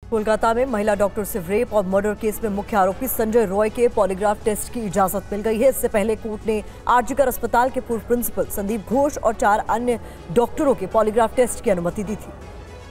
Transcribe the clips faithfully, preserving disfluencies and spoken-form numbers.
कोलकाता में महिला डॉक्टर से रेप और मर्डर केस में मुख्य आरोपी संजय रॉय के पॉलीग्राफ टेस्ट की इजाजत मिल गई है। इससे पहले कोर्ट ने आरजीकर अस्पताल के पूर्व प्रिंसिपल संदीप घोष और चार अन्य डॉक्टरों के पॉलीग्राफ टेस्ट की अनुमति दी थी।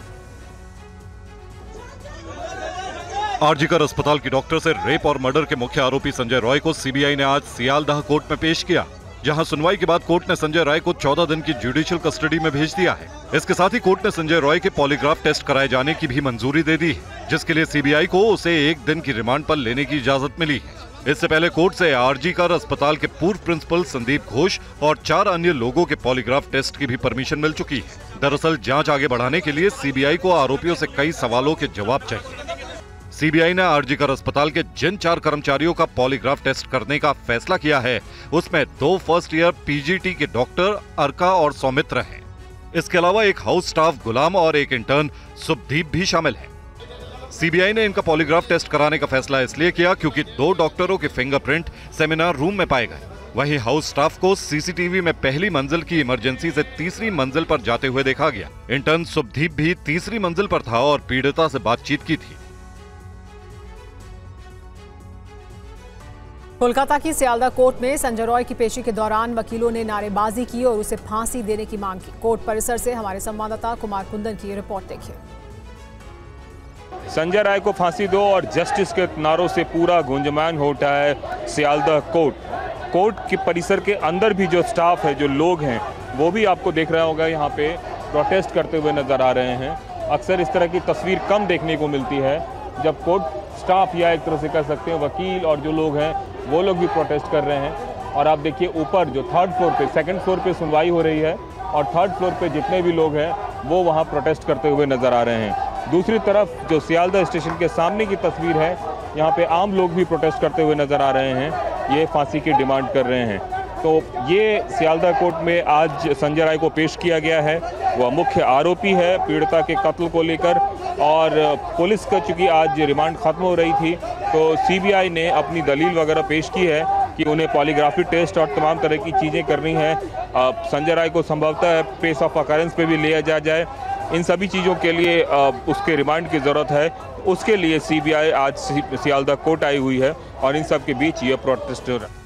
आरजीकर अस्पताल की डॉक्टर से रेप और मर्डर के मुख्य आरोपी संजय रॉय को सीबीआई ने आज सियालदह कोर्ट में पेश किया, जहां सुनवाई के बाद कोर्ट ने संजय रॉय को चौदह दिन की जुडिशियल कस्टडी में भेज दिया है। इसके साथ ही कोर्ट ने संजय रॉय के पॉलीग्राफ टेस्ट कराए जाने की भी मंजूरी दे दी है, जिसके लिए सीबीआई को उसे एक दिन की रिमांड पर लेने की इजाजत मिली है। इससे पहले कोर्ट से आरजीकर अस्पताल के पूर्व प्रिंसिपल संदीप घोष और चार अन्य लोगों के पॉलीग्राफ टेस्ट की भी परमिशन मिल चुकी है। दरअसल जांच आगे बढ़ाने के लिए सीबीआई को आरोपियों से कई सवालों के जवाब चाहिए। सीबीआई ने आरजीकर अस्पताल के जिन चार कर्मचारियों का पॉलीग्राफ टेस्ट करने का फैसला किया है, उसमें दो फर्स्ट ईयर पीजीटी के डॉक्टर अर्का और सौमित्र हैं। इसके अलावा एक हाउस स्टाफ गुलाम और एक इंटर्न शुभदीप भी शामिल है। सीबीआई ने इनका पॉलीग्राफ टेस्ट कराने का फैसला इसलिए किया क्योंकि दो डॉक्टरों के फिंगरप्रिंट सेमिनार रूम में पाए गए। वहीं हाउस स्टाफ को सीसीटीवी में पहली मंजिल की इमरजेंसी से तीसरी मंजिल पर जाते हुए देखा गया। इंटर्न शुभदीप भी तीसरी मंजिल पर था और पीड़िता से बातचीत की थी। कोलकाता की सियालदह कोर्ट में संजय रॉय की पेशी के दौरान वकीलों ने नारेबाजी की और उसे फांसी देने की मांग की। कोर्ट परिसर से हमारे संवाददाता कुमार कुंदन की रिपोर्ट देखिए। संजय रॉय को फांसी दो और जस्टिस के नारों से पूरा गुंजमान हो उठा है सियालदह कोर्ट। कोर्ट के परिसर के अंदर भी जो स्टाफ है, जो लोग हैं, वो भी आपको देख रहा होगा यहाँ पे प्रोटेस्ट करते हुए नजर आ रहे हैं। अक्सर इस तरह की तस्वीर कम देखने को मिलती है जब कोर्ट स्टाफ या एक तरह से कह सकते हैं वकील और जो लोग हैं वो लोग भी प्रोटेस्ट कर रहे हैं। और आप देखिए ऊपर जो थर्ड फ्लोर पे, सेकंड फ्लोर पे सुनवाई हो रही है और थर्ड फ्लोर पे जितने भी लोग हैं वो वहाँ प्रोटेस्ट करते हुए नजर आ रहे हैं। दूसरी तरफ जो सियालदह स्टेशन के सामने की तस्वीर है, यहाँ पे आम लोग भी प्रोटेस्ट करते हुए नजर आ रहे हैं, ये फांसी की डिमांड कर रहे हैं। तो ये सियालदह कोर्ट में आज संजय रॉय को पेश किया गया है। वह मुख्य आरोपी है पीड़िता के कत्ल को लेकर और पुलिस का चूंकि आज रिमांड खत्म हो रही थी तो सीबीआई ने अपनी दलील वगैरह पेश की है कि उन्हें पॉलीग्राफी टेस्ट और तमाम तरह की चीज़ें करनी है। संजय रॉय को संभवतः प्लेस ऑफ अकरेंस पे भी लिया जा जाए। इन सभी चीज़ों के लिए उसके रिमांड की ज़रूरत है। उसके लिए सीबीआई आज सियालदह कोर्ट आई हुई है और इन सब के बीच ये प्रोटेस्ट